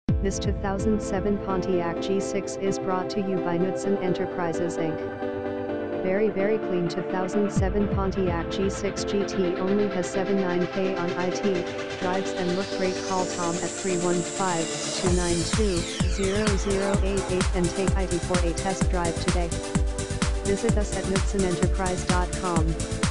This 2007 Pontiac G6 is brought to you by Knudsen Enterprises Inc. Very clean 2007 Pontiac G6 GT only has 79k on IT, drives and look great. Call Tom at 315-292-0088 and take IT for a test drive today. Visit us at knudsenenterprise.com.